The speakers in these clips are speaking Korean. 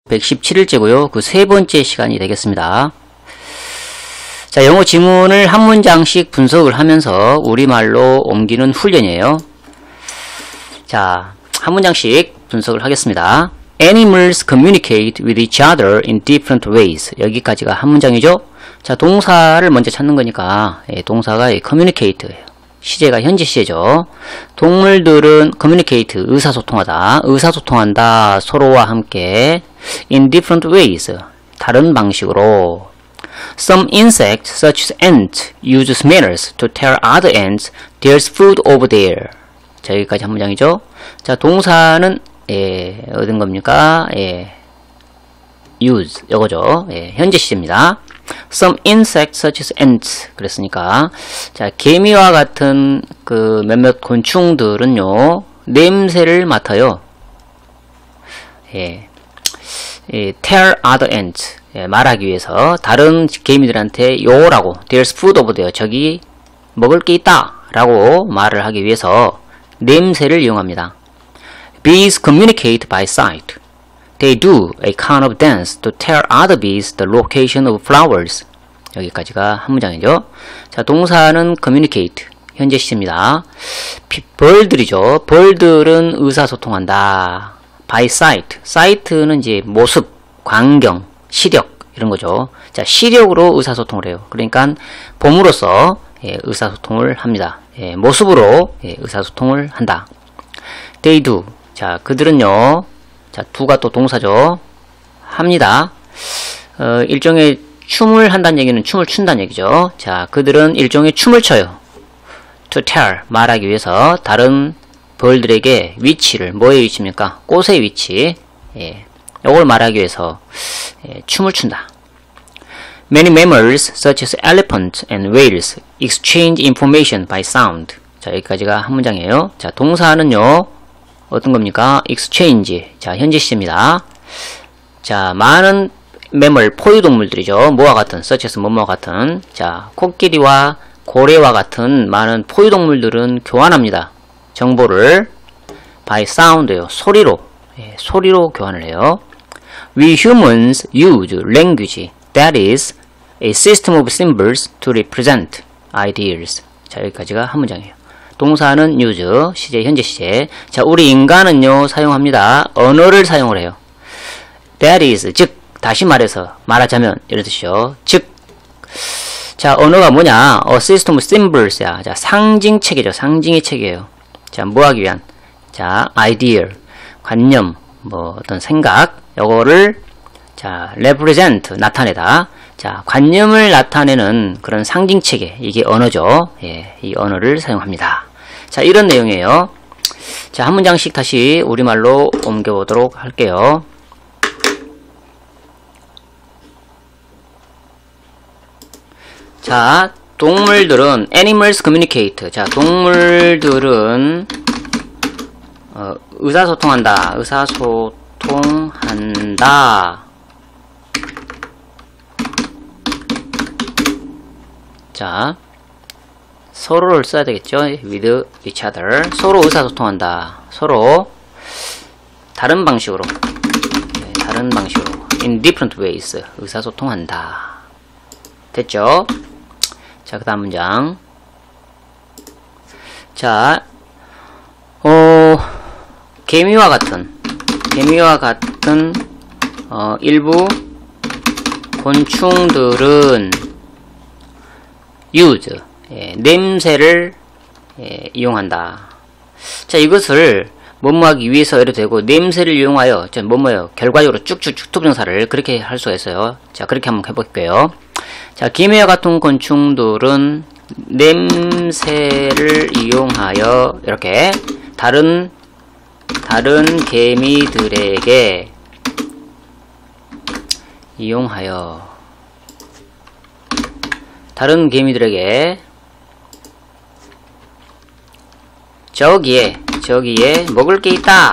117일째고요. 그 세 번째 시간이 되겠습니다. 자, 영어 지문을 한 문장씩 분석을 하면서 우리말로 옮기는 훈련이에요. 자, 한 문장씩 분석을 하겠습니다. Animals communicate with each other in different ways. 여기까지가 한 문장이죠. 자, 동사를 먼저 찾는 거니까 동사가 communicate예요. 시제가 현재 시제죠. 동물들은 communicate, 의사소통하다, 의사소통한다, 서로와 함께 in different ways, 다른 방식으로. Some insects, such as ants, use smells to tell other ants there's food over there. 자, 여기까지 한 문장이죠. 자, 동사는 어떤 겁니까? use, 이거죠. 현재 시제입니다. Some insects such as ants. 그랬으니까 자, 개미와 같은 그 몇몇 곤충들은요 냄새를 맡아요. tell other ants. 말하기 위해서 다른 개미들한테 요라고 there's food over there. 저기 먹을 게 있다 라고 말을 하기 위해서 냄새를 이용합니다. Bees communicate by sight. They do a kind of dance to tell other bees the location of flowers. 여기까지가 한 문장이죠. 자, 동사는 communicate, 현재 시제입니다. 벌들이죠. 벌들은 의사소통한다. by sight. sight는 이제 모습, 광경, 시력 이런 거죠. 자, 시력으로 의사소통을 해요. 그러니까 봄으로써 의사소통을 합니다. 모습으로 의사소통을 한다. They do. 자, 그들은요. 자, do가 또 동사죠. 합니다. 일종의 춤을 한다는 얘기는 춤을 춘다는 얘기죠. 자, 그들은 일종의 춤을 춰요. to tell, 말하기 위해서 다른 벌들에게 위치를, 뭐의 위치입니까? 꽃의 위치. 이걸 말하기 위해서 춤을 춘다. Many mammals, such as elephants and whales, exchange information by sound. 자, 여기까지가 한 문장이에요. 자, 동사는요. 어떤 겁니까? exchange. 자, 현재 시제입니다. 자, 많은 매물, 포유동물들이죠. 뭐와 같은, such as 뭐뭐와 같은. 자, 코끼리와 고래와 같은 많은 포유동물들은 교환합니다. 정보를 by sound예요. 소리로. 소리로 교환을 해요. We humans use language that is a system of symbols to represent ideas. 자, 여기까지가 한 문장이에요. 동사는 use, 시제, 현재 시제. 자, 우리 인간은요, 사용합니다. 언어를 사용을 해요. That is, 즉, 다시 말하자면, 이런 뜻이죠. 즉, 자, 언어가 뭐냐? A system of symbols야. 자, 상징체계죠. 상징의 체계예요. 자, 뭐 하기 위한? 자, idea, 관념, 뭐, 어떤 생각, 요거를, 자, represent, 나타내다. 자, 관념을 나타내는 그런 상징체계, 이게 언어죠. 이 언어를 사용합니다. 자, 이런 내용이에요. 자, 한 문장씩 다시 우리말로 옮겨보도록 할게요. 자, 동물들은 animals communicate. 자, 동물들은 의사소통한다. 의사소통한다. 자, 서로를 써야 되겠죠. with each other. 서로 의사소통한다. 서로 다른 방식으로. 다른 방식으로. in different ways. 의사소통한다. 됐죠? 자, 그 다음 문장. 자, 개미와 같은 일부 곤충들은 use, 냄새를 이용한다. 자, 이것을 뭐뭐하기 위해서 해도 되고, 냄새를 이용하여, 자, 뭐뭐요, 결과적으로 쭉쭉쭉 투부정사를 그렇게 할 수가 있어요. 자, 그렇게 한번 해볼게요. 자, 개미와 같은 곤충들은 냄새를 이용하여 이렇게 다른 개미들에게 다른 개미들에게 저기에 먹을 게 있다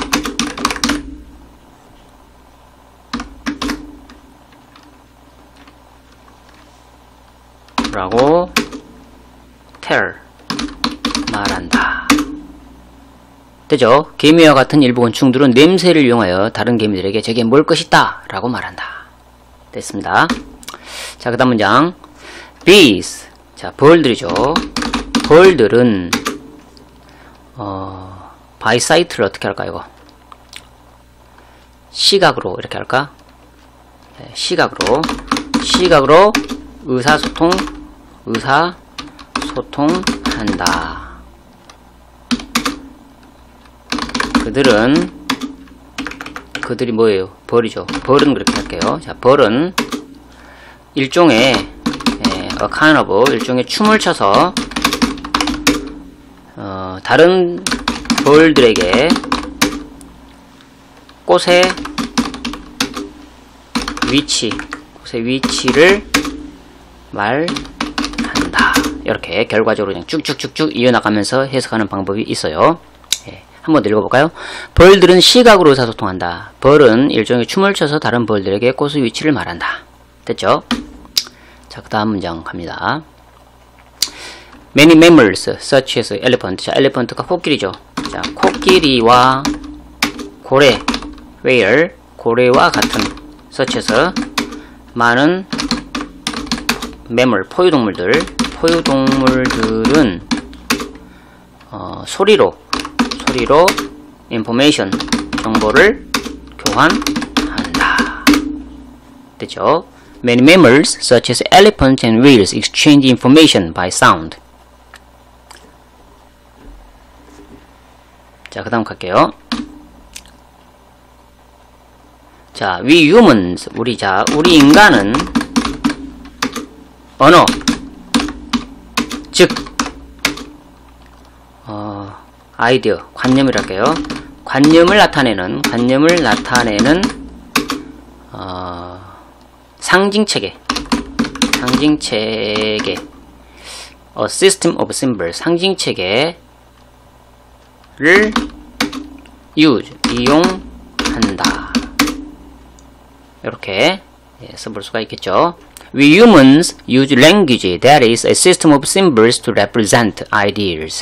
라고 tell, 말한다. 되죠? 개미와 같은 일부 곤충들은 냄새를 이용하여 다른 개미들에게 저게 뭘 것이다 라고 말한다. 됐습니다. 자, 그 다음 문장. bees. 자, 벌들이죠. 벌들은 by sight를 어떻게 할까 이거? 시각으로 이렇게 할까? 네, 시각으로 의사소통한다. 그들이 뭐예요? 벌이죠. 벌은 그렇게 할게요. 자, 벌은 일종의 a kind of 일종의 춤을 춰서 다른 벌들에게 꽃의 위치를 말한다. 이렇게 결과적으로 그냥 쭉쭉쭉쭉 이어나가면서 해석하는 방법이 있어요. 예, 한번 읽어볼까요? 벌들은 시각으로 의사소통한다. 벌은 일종의 춤을 춰서 다른 벌들에게 꽃의 위치를 말한다. 됐죠? 자, 그 다음 문장 갑니다. Many mammals, such as elephant. 자, 엘리펀트가 코끼리죠. 자, 코끼리와 고래, whale, 고래와 같은, such as, 많은 mammal, 포유동물들은 소리로 information, 정보를 교환한다. 됐죠? Many mammals, such as elephants and whales, exchange information by sound. 자, 그 다음 갈게요. 자, we humans, 우리 인간은 언어, 즉, 아이디어, 관념이랄게요. 관념을 나타내는, 상징체계, a system of symbols, 상징체계를 이용한다. 이렇게 써볼 수가 있겠죠. We humans use language that is a system of symbols to represent ideas.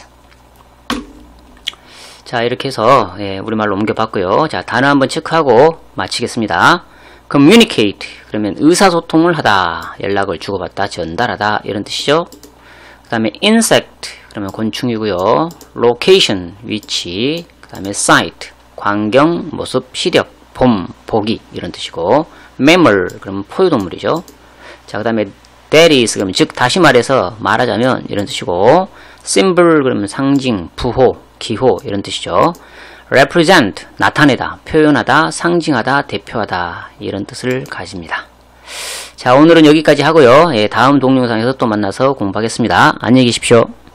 자, 이렇게 해서 우리말로 옮겨봤고요. 자, 단어 한번 체크하고 마치겠습니다. communicate 그러면 의사소통을 하다, 연락을 주고받다, 전달하다 이런 뜻이죠. 그 다음에 insect 그러면 곤충이고요. location 위치, 그 다음에 sight 광경, 모습, 시력, 봄, 보기 이런 뜻이고, mammal 그러면 포유동물이죠. 자, 그 다음에 that is 그러면 즉 다시 말하자면 이런 뜻이고, symbol 그러면 상징, 부호, 기호 이런 뜻이죠. represent 나타내다, 표현하다, 상징하다, 대표하다 이런 뜻을 가집니다. 자, 오늘은 여기까지 하고요. 다음 동영상에서 또 만나서 공부하겠습니다. 안녕히 계십시오.